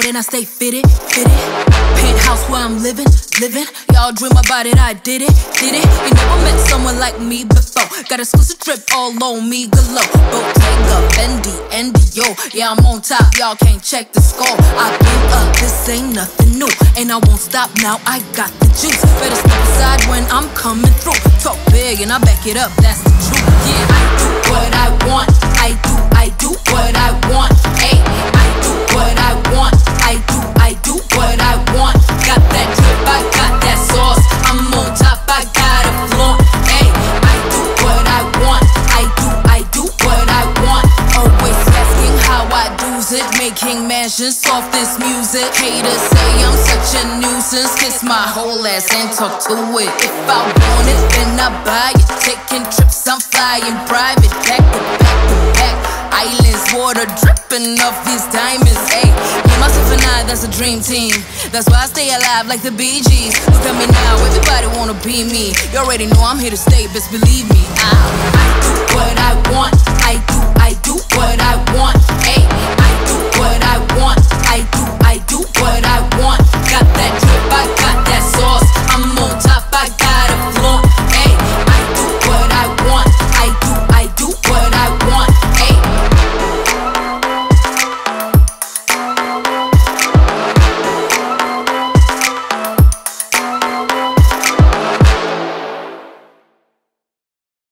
and I stay fitted. Penthouse where I'm living. Y'all dream about it, I did it. You never met someone like me before. Got exclusive drip all on me galore. Bottega, Fendi, and Dior. Yeah, I'm on top, y'all can't check the score. I've been up, this ain't nothing new. And I won't stop now, I got the juice. Better step aside when I'm coming through. Talk big and I back it up, that's the truth. Yeah, I do what I want. I do what I want. Hey, I do what I want. I do what I want. Got that drip, I got that sauce. I'm on top, I got a flaunt. Hey, I do what I want. I do what I want. Always asking how I do's it. Making mansions off this music. Haters say I'm such a nuisance. Kiss my whole ass and talk to it. If I want it, then I buy it. Taking trips, I'm flying private. Back to back. Islands, water dripping off these diamonds. Hey, me, myself and I, that's a dream team. That's why I stay alive like the Bee Gees. Look at me now, everybody wanna be me. You already know I'm here to stay, best believe me. I do what I want. I do what I want. Hey,